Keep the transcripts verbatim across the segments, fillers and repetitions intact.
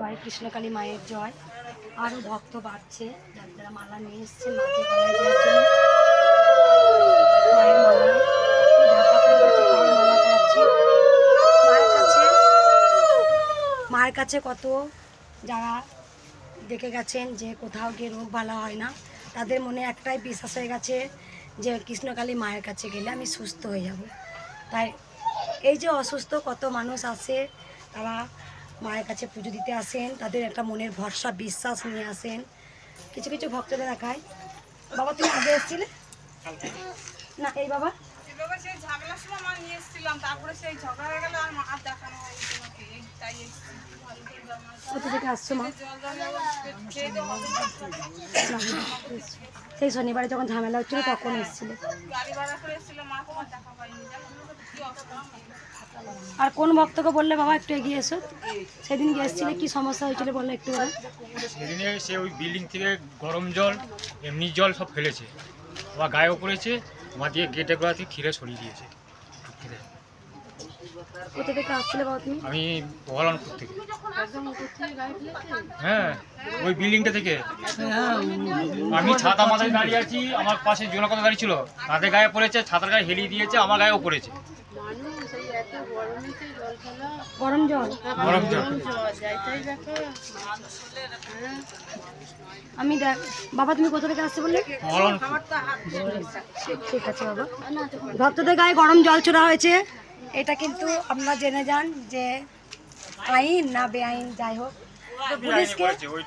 জয় কৃষ্ণকালী মায়ের জয়। আরও ভক্ত বাড়ছে, যারা মালা নিয়ে এসছে মাকে গলায় দেওয়ার জন্য। মায়ের মালায় ঢাকা পড়ে গেছে, তাও মালা পড়াচ্ছে মায়ের কাছে। মায়ের কাছে কত যারা দেখে গেছেন যে কোথাও গিয়ে রোগ ভালো হয় না, তাদের মনে একটাই বিশ্বাস হয়ে গেছে যে কৃষ্ণকালী মায়ের কাছে গেলে আমি সুস্থ হয়ে যাব। তাই এই যে অসুস্থ কত মানুষ আসে, তারা মায়ের কাছে পুজো দিতে আসেন, তাদের একটা মনের ভরসা বিশ্বাস নিয়ে আসেন। কিছু কিছু ভক্তদের দেখায়। বাবা তুমি আগে এসেছিলে না? এই বাবা সেই ঝামেলার সময় মা নিয়ে এসেছিলাম, তারপরে সেই ঝগড়া হয়ে গেল আর মা আর দেখানো হয়নি তোমাকে, তাই কোথা থেকে আসছো মা? সেই শনিবারে যখন ঝামেলা হচ্ছিল তখন এসেছিল। গাড়ি ভাড়া করে এসেছিল, মা তোমার দেখা পাইনি। আর কোন ভক্তকে বললে বাবা একটু এগিয়ে এসো? সেদিন গিয়ে এসেছিলে, কি সমস্যা হয়েছিল বললে একটু? সেদিনে সে ওই বিল্ডিং থেকে গরম জল এমনি জল সব ফেলেছে, আবার গায়েও পড়েছে, মা দিয়ে গেটে গোড়া থেকে খিরে সরিয়ে দিয়েছে। কোথা থেকে আসছিলে বাবা তুমি? আমি ভগবানপুর থেকে। হ্যাঁ, ওই বিল্ডিংটা থেকে। আমি ছাতা মাথায় দাঁড়িয়ে আছি, আমার পাশে জনকতা গাড়ি ছিল, তাদের গায়ে পড়েছে, ছাতার গায়ে হেলিয়ে দিয়েছে, আমার গায়েও পড়েছে গরম জল। গরম জল আমি দেখ বাবা তুমি কোথা থেকে আসছে বললে? ঠিক আছে বাবা। ভক্তদের গায়ে গরম জল ছোড়া হয়েছে, এটা কিন্তু আপনারা জেনে যান যে আইন না বেআইন, যাই হোক পুলিশকে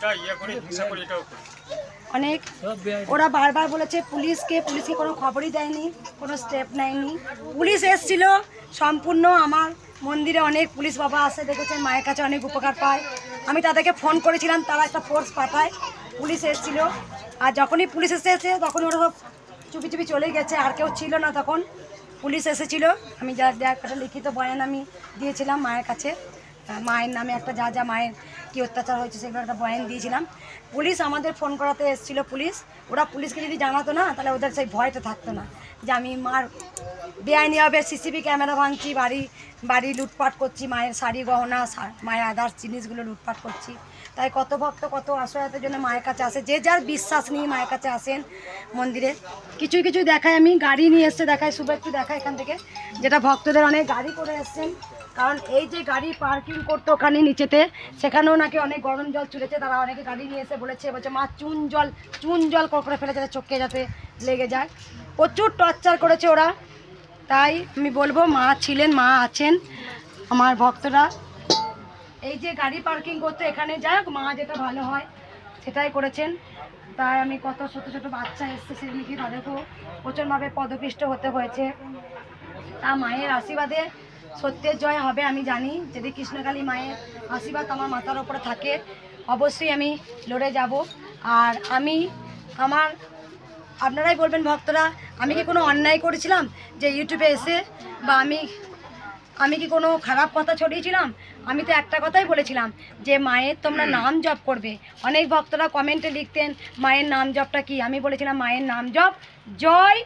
অনেক ওরা বারবার বলেছে পুলিশকে, পুলিশকে কোনো খবরই দেয়নি, কোনো স্টেপ নেয়নি। পুলিশ এসেছিল সম্পূর্ণ, আমার মন্দিরে অনেক পুলিশ বাবা আসে, দেখেছেন মায়ের কাছে অনেক উপকার পায়। আমি তাদেরকে ফোন করেছিলাম, তারা একটা ফোর্স পাঠায়, পুলিশ এসেছিল। আর যখনই পুলিশ এসেছে তখন ওরা সব চুপি চুপি চলে গেছে, আর কেউ ছিল না তখন। পুলিশ এসেছিল, আমি যা যা একটা লিখিত বয়ান আমি দিয়েছিলাম মায়ের কাছে, মায়ের নামে একটা যা যা মায়ের কী অত্যাচার হয়েছে সেগুলো একটা বয়ান দিয়েছিলাম। পুলিশ আমাদের ফোন করাতে এসেছিলো পুলিশ। ওরা পুলিশকে যদি জানাতো না তাহলে ওদের সেই ভয়টা থাকতো না যে আমি মার বেআইনিভাবে সিসিটিভি ক্যামেরা ভাঙছি, বাড়ি বাড়ি লুটপাট করছি, মায়ের শাড়ি গহনা, মায়ের আদার্স জিনিসগুলো লুটপাট করছি। তাই কত ভক্ত কত আশ্রয়ের জন্য মায়ের কাছে আসে, যে যার বিশ্বাস নিয়ে মায়ের কাছে আসেন মন্দিরে। কিছু কিছু দেখায়, আমি গাড়ি নিয়ে এসছে দেখায়, শুভ একটু দেখায় এখান থেকে, যেটা ভক্তদের অনেক গাড়ি করে এসছেন। কারণ এই যে গাড়ি পার্কিং করতো ওখানে নিচেতে, সেখানেও নাকি অনেক গরম জল চুলেছে, তারা অনেকে গাড়ি নিয়ে এসে বলেছে বলছে মা চুন জল চুন জল করে ফেলে যাতে চোখে যাতে লেগে যায়। প্রচুর টর্চার করেছে ওরা। তাই আমি বলবো মা ছিলেন, মা আছেন, আমার ভক্তরা এই যে গাড়ি পার্কিং করতে এখানে যাক, মা যেটা ভালো হয় সেটাই করেছেন। তাই আমি কত ছোটো ছোটো বাচ্চা এসছে সেদিনকে তাদেরকেও প্রচণ্ডভাবে পদপিষ্ট হতে হয়েছে। তা মায়ের আশীর্বাদে সত্যের জয় হবে আমি জানি। যদি কৃষ্ণকালী মায়ের আশীর্বাদ আমার মাথার ওপরে থাকে অবশ্যই আমি লড়ে যাব। আর আমি আমার আপনারাই বলবেন ভক্তরা, আমি কি কোনো অন্যায় করেছিলাম যে ইউটিউবে এসে, বা আমি আমি কি কোনো খারাপ কথা ছড়িয়েছিলাম? আমি তো একটা কথাই বলেছিলাম যে মায়ের তোমরা নাম জপ করবে। অনেক ভক্তরা কমেন্টে লিখতেন মায়ের নাম জপটা কি, আমি বলেছিলাম মায়ের নাম জপ জয়,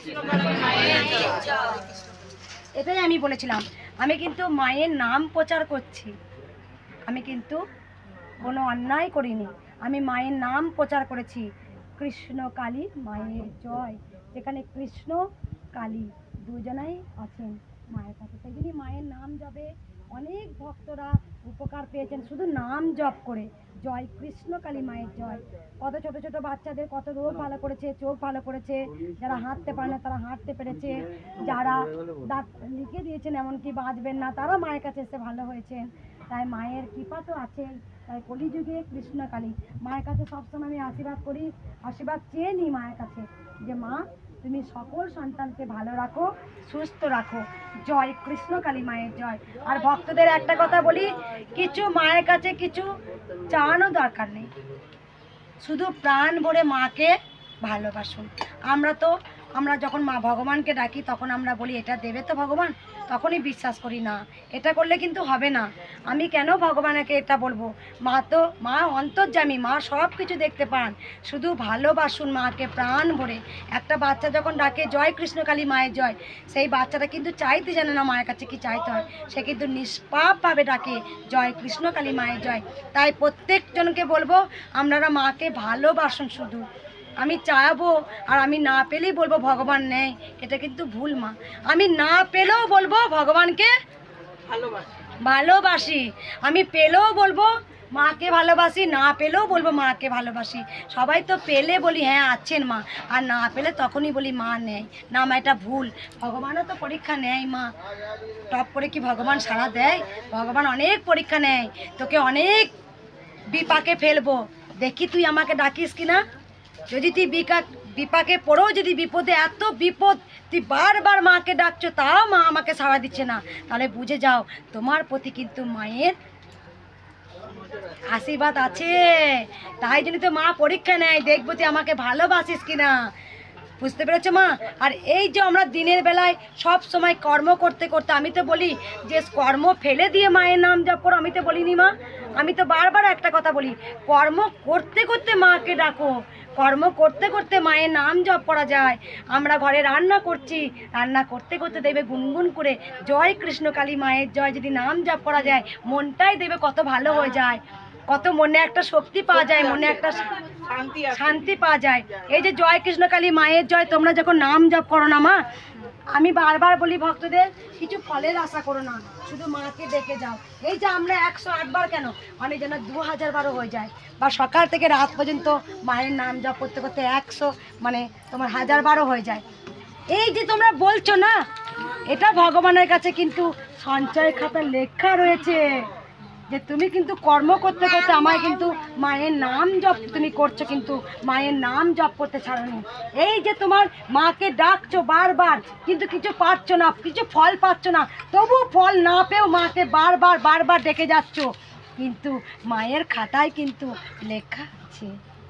এটাই আমি বলেছিলাম। আমি কিন্তু মায়ের নাম প্রচার করছি, আমি কিন্তু কোনো অন্যায় করিনি, আমি মায়ের নাম প্রচার করেছি। কৃষ্ণ কালী মায়ের জয়, যেখানে কৃষ্ণ কালী দুজনাই আছেন মায়ের কাছে, সেই জন্যই মায়ের নাম জপে অনেক ভক্তরা উপকার পেয়েছেন শুধু নাম জপ করে। জয় কৃষ্ণ কালী মায়ের জয়। কত ছোট ছোট বাচ্চাদের কত রোগ ভালো করেছে, চোখ ভালো করেছে, যারা হাঁটতে পারে না তারা হাঁটতে পেরেছে, যারা দাঁত লিখে দিয়েছেন এমনকি বাঁচবেন না তারা মায়ের কাছে এসে ভালো হয়েছেন। তাই মায়ের কৃপা তো আছে। তাই কলিযুগে কৃষ্ণ কালী মায়ের কাছে সবসময় আমি আশীর্বাদ করি, আশীর্বাদ চেয়ে নিই মায়ের কাছে যে মা তুমি সকল সন্তানকে ভালো রাখো, সুস্থ রাখো। জয় কৃষ্ণ কালী মায়ের জয়। আর ভক্তদের একটা কথা বলি, কিছু মায়ের কাছে কিছু চাওয়ানো দরকার নেই, শুধু প্রাণ ভরে মাকে ভালোবাসুন। আমরা তো আমরা যখন মা ভগবানকে ডাকি তখন আমরা বলি এটা দেবে তো ভগবান, তখনই বিশ্বাস করি না এটা করলে কিন্তু হবে না। আমি কেন ভগবানকে এটা বলবো? মা তো মা অন্তর্যামী, মা সব কিছু দেখতে পান। শুধু ভালোবাসুন মাকে প্রাণ ভরে। একটা বাচ্চা যখন ডাকে জয় কৃষ্ণকালী মায়ের জয়, সেই বাচ্চাটা কিন্তু চাইতে জানে না মায়ের কাছে কি চাইতে হয়, সে কিন্তু নিষ্পাপভাবে ডাকে জয় কৃষ্ণকালী মায়ের জয়। তাই প্রত্যেকজনকে বলবো আপনারা মাকে ভালোবাসুন শুধু। আমি চাইবো আর আমি না পেলেই বলবো ভগবান নেই, এটা কিন্তু ভুল মা। আমি না পেলেও বলবো ভগবানকে ভালোবাসি ভালোবাসি, আমি পেলেও বলবো মাকে ভালোবাসি, না পেলেও বলবো মাকে ভালোবাসি। সবাই তো পেলে বলি হ্যাঁ আছেন মা, আর না পেলে তখনই বলি মা নেই। না মা, এটা ভুল। ভগবানও তো পরীক্ষা নেয় মা, টপ করে কি ভগবান সাড়া দেয়? ভগবান অনেক পরীক্ষা নেয়, তোকে অনেক বিপাকে ফেলবো, দেখি তুই আমাকে ডাকিস কিনা। যদি তুই বিকা বিপাকে পড়েও যদি বিপদে, এত বিপদ তুই বারবার মাকে ডাকছো তাও মা আমাকে সাড়া দিচ্ছে না, তাহলে বুঝে যাও তোমার প্রতি কিন্তু মায়ের আশীর্বাদ আছে। তাই জন্য তো মা পরীক্ষা নেয়, দেখবো তুই আমাকে ভালোবাসিস কিনা। বুঝতে পেরেছো মা? আর এই যে আমরা দিনের বেলায় সব সময় কর্ম করতে করতে, আমি তো বলি যে কর্ম ফেলে দিয়ে মায়ের নাম জপ করো, আমি তো বলিনি মা? আমি তো বারবার একটা কথা বলি, কর্ম করতে করতে মাকে ডাকো, কর্ম করতে করতে মায়ের নাম জপ করা যায়। আমরা ঘরে রান্না করছি, রান্না করতে করতে দেখবে গুনগুন করে জয় কৃষ্ণকালী মায়ের জয় যদি নাম জপ করা যায়, মনটাই দেখবে কত ভালো হয়ে যায়, কত মনে একটা শক্তি পাওয়া যায়, মনে একটা শান্তি পাওয়া যায়। এই যে জয় কৃষ্ণকালী মায়ের জয় তোমরা যখন নাম জপ করো না মা, আমি বারবার বলি ভক্তদের কিছু ফলের আশা করো না, শুধু মাকে ডেকে যাও। এই যে আমরা একশো আটবার কেন, অনেক যেন দু হাজার বারও হয়ে যায়, বা সকাল থেকে রাত পর্যন্ত মায়ের নাম জপ করতে করতে একশো মানে তোমার হাজার বারও হয়ে যায়। এই যে তোমরা বলছো না, এটা ভগবানের কাছে কিন্তু সঞ্চয় খাতা লেখা রয়েছে যে তুমি কিন্তু কর্ম করতে করতে আমায় কিন্তু মায়ের নাম জপ তুমি করছো, কিন্তু মায়ের নাম জপ করতে ছাড়োনি। এই যে তোমার মাকে ডাকছো বারবার, কিন্তু কিছু পাচ্ছ না, কিছু ফল পাচ্ছ না, তবু ফল না পেয়েও মাকে বারবার বারবার ডেকে যাচ্ছ, কিন্তু মায়ের খাতায় কিন্তু লেখা আছে,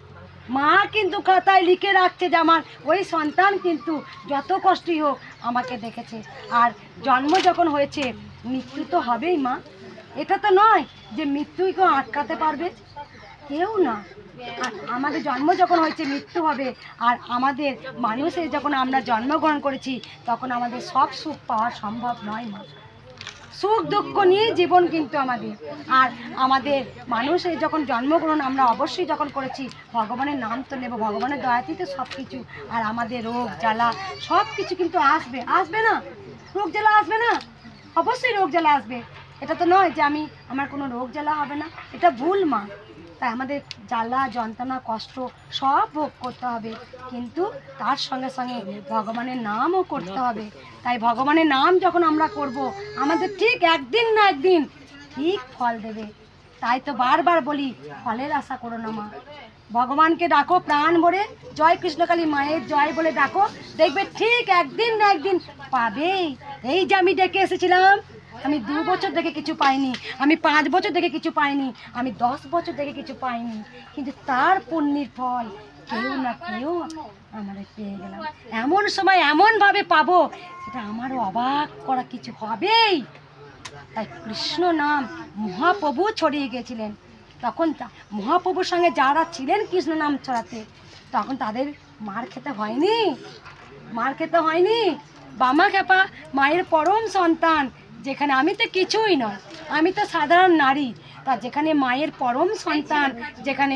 মা কিন্তু খাতায় লিখে রাখছে যে আমার ওই সন্তান কিন্তু যত কষ্টই হোক আমাকে দেখেছে। আর জন্ম যখন হয়েছে মৃত্যু তো হবেই মা, এটা তো নয় যে মৃত্যুই কেউ আটকাতে পারবে, কেউ না। আর আমাদের জন্ম যখন হয়েছে মৃত্যু হবে, আর আমাদের মানুষের যখন আমরা জন্মগ্রহণ করেছি তখন আমাদের সব সুখ পাওয়া সম্ভব নয় মা। সুখ দুঃখ নিয়ে জীবন কিন্তু আমাদের। আর আমাদের মানুষের যখন জন্মগ্রহণ আমরা অবশ্যই যখন করেছি ভগবানের নাম তো নেব, ভগবানের দয়াতেই তো সব কিছু। আর আমাদের রোগ জ্বালা সব কিছু কিন্তু আসবে, আসবে না? রোগ জ্বালা আসবে না? অবশ্যই রোগ জ্বালা আসবে। এটা তো নয় যে আমি আমার কোনো রোগ জ্বালা হবে না, এটা ভুল মা। তাই আমাদের জ্বালা যন্ত্রণা কষ্ট সব ভোগ করতে হবে, কিন্তু তার সঙ্গে সঙ্গে ভগবানের নামও করতে হবে। তাই ভগবানের নাম যখন আমরা করব, আমাদের ঠিক একদিন না একদিন ঠিক ফল দেবে। তাই তো বারবার বলি ফলের আশা করো না মা, ভগবানকে ডাকো প্রাণ ভরে, জয় কৃষ্ণকালী মায়ের জয় বলে ডাকো, দেখবে ঠিক একদিন না একদিন পাবেই। এই যে আমি ডেকে এসেছিলাম, আমি দু বছর থেকে কিছু পাইনি, আমি পাঁচ বছর থেকে কিছু পাইনি, আমি দশ বছর থেকে কিছু পাইনি, কিন্তু তার পুণ্যের ফল কেউ না কেউ আমাদের পেয়ে গেলাম। এমন সময় এমনভাবে পাবো সেটা আমারও অবাক করা কিছু হবেই। তাই কৃষ্ণ নাম মহাপ্রভু ছড়িয়ে গিয়েছিলেন, তখন মহাপ্রভুর সঙ্গে যারা ছিলেন কৃষ্ণ নাম ছড়াতে, তখন তাদের মার খেতে হয়নি, মার খেতে হয়নি। বামা খেপা মায়ের পরম সন্তান, যেখানে আমি তো কিছুই নয়, আমি তো সাধারণ নারী, তা যেখানে মায়ের পরম সন্তান, যেখানে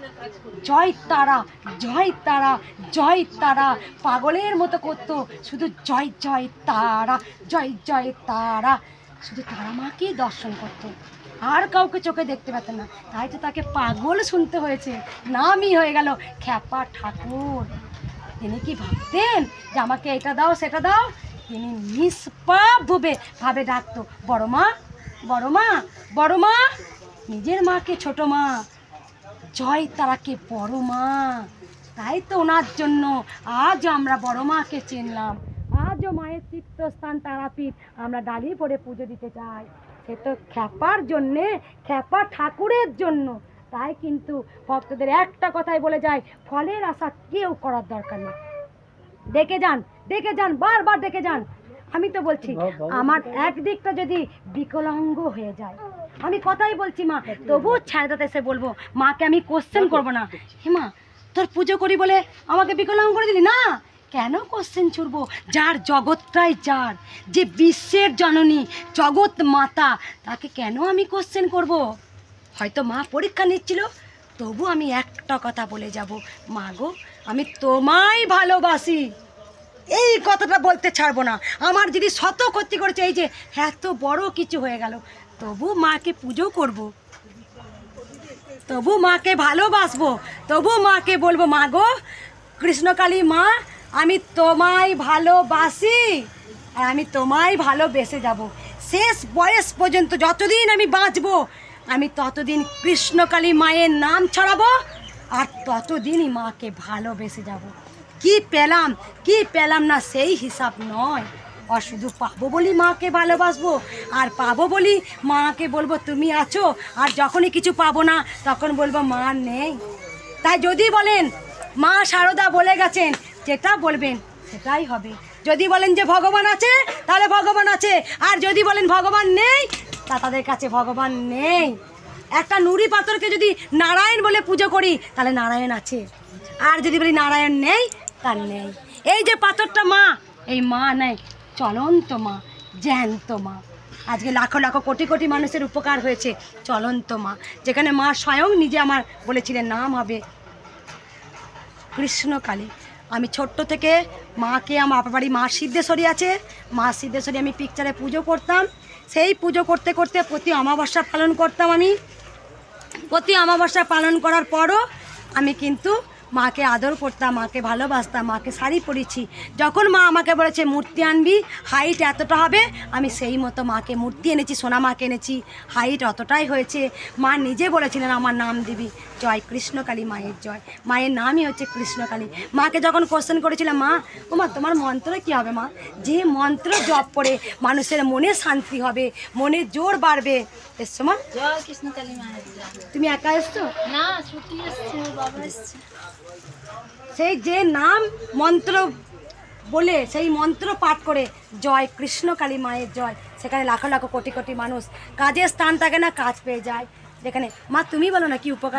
জয় তারা জয় তারা জয় তারা পাগলের মতো করতো, শুধু জয় জয় তারা জয় জয় তারা, শুধু তারা মাকেই দর্শন করতো, আর কাউকে চোখে দেখতে পেতেন না। তাই তো তাকে পাগল শুনতে হয়েছে, নামই হয়ে গেল খ্যাপা ঠাকুর। তিনি কি ভাবতেন যে আমাকে এটা দাও সেটা দাও? তিনি নিষ্পাপ ভাবে ভাবে ডাকতো বড় মা বড় মা বড় মা, নিজের মাকে ছোট মা, জয় তারাকে বড় মা। তাই তো ওনার জন্য আজও আমরা বড় মাকে চিনলাম, আজও মায়ের তীর্থস্থান তারাপীঠ আমরা ডালি পরে পুজো দিতে চাই। সে তো খ্যাপার জন্যে, খ্যাপা ঠাকুরের জন্য। তাই কিন্তু ভক্তদের একটা কথাই বলে যায়, ফলের আশা কেউ করার দরকার নেই। ডেকে যান, ডেকে যান, বারবার ডেকে যান। আমি তো বলছি আমার একদিকটা যদি বিকলাঙ্গ হয়ে যায়, আমি কথাই বলছি মা, তবুও ছায়াটাতে এসে বলবো, মাকে আমি কোশ্চেন করবো না, হে মা তোর পুজো করি বলে আমাকে বিকলাঙ্গ করে দিলি না, কেন কোশ্চেন ছুড়বো? যার জগৎটাই যার, যে বিশ্বের জননী জগৎ মাতা, তাকে কেন আমি কোশ্চেন করব? হয়তো মা পরীক্ষা নিচ্ছিল, তবু আমি একটা কথা বলে যাব, মা গো আমি তোমায় ভালোবাসি, এই কথাটা বলতে ছাড়বো না। আমার যদি শত ক্ষতি করেছে, এই যে এত বড় কিছু হয়ে গেল, তবু মাকে পুজো করব, তবু মাকে ভালোবাসবো, তবু মাকে বলবো, মা গো কৃষ্ণকালী মা আমি তোমায় ভালোবাসি, আর আমি তোমায় ভালোবেসে যাব শেষ বয়স পর্যন্ত। যতদিন আমি বাঁচবো আমি ততদিন কৃষ্ণকালী মায়ের নাম ছড়াবো, আর ততদিনই মাকে ভালোবেসে যাব। কি পেলাম কি পেলাম না সেই হিসাব নয়, আর শুধু পাবো বলি মাকে ভালোবাসবো, আর পাবো বলি মাকে বলবো তুমি আছো, আর যখনই কিছু পাবো না তখন বলবো মা নেই। তাই যদি বলেন মা শারদা বলে গেছেন, যেটা বলবেন সেটাই হবে। যদি বলেন যে ভগবান আছে, তাহলে ভগবান আছে, আর যদি বলেন ভগবান নেই, তা তাদের কাছে ভগবান নেই। একটা নুড়ি পাথরকে যদি নারায়ণ বলে পুজো করি, তাহলে নারায়ণ আছে, আর যদি বলি নারায়ণ নেই, তার নেই। এই যে পাথরটা মা, এই মা নেই, চলন্ত মা, জ্যান্ত মা। আজকে লাখো লাখো কোটি কোটি মানুষের উপকার হয়েছে চলন্ত মা, যেখানে মা স্বয়ং নিজে আমার বলেছিলেন নাম হবে কৃষ্ণকালী। আমি ছোট্ট থেকে মাকে, আমার বাপা বাড়ি মা সিদ্ধেশ্বরী আছে, মা সিদ্ধেশ্বরী আমি পিকচারে পুজো করতাম। সেই পুজো করতে করতে প্রতি অমাবস্যা পালন করতাম। আমি প্রতি অমাবস্যা পালন করার পরও আমি কিন্তু মাকে আদর করতাম, মাকে ভালোবাসতাম, মাকে শাড়ি পরেছি। যখন মা আমাকে বলেছে মূর্তি আনবি, হাইট এতটা হবে, আমি সেই মতো মাকে মূর্তি এনেছি, সোনা মাকে এনেছি, হাইট অতটাই হয়েছে। মা নিজে বলেছিলেন আমার নাম দিবি, জয় কৃষ্ণকালী মায়ের জয়, মায়ের নামই হচ্ছে কৃষ্ণকালী। মাকে যখন কোশ্চেন করেছিলাম, মা ও মা তোমার মন্ত্র কী হবে মা? যে মন্ত্র জপ করে মানুষের মনে শান্তি হবে, মনে জোর বাড়বে। এসছো মা? জয় কৃষ্ণকালী মায়ের জয়। তুমি একা এসছো না, ছুটি এসছে, ওর বাবা এসছে। সেই যে নাম মন্ত্র বলে, সেই মন্ত্র পাঠ করে জয় কৃষ্ণকালী মায়ের জয়, সেখানে লাখো লাখো কোটি কোটি মানুষ, কাজের স্থান থাকে না, কাজ পেয়ে যায়। যেখানে মা তুমি বলো না কি উপকার।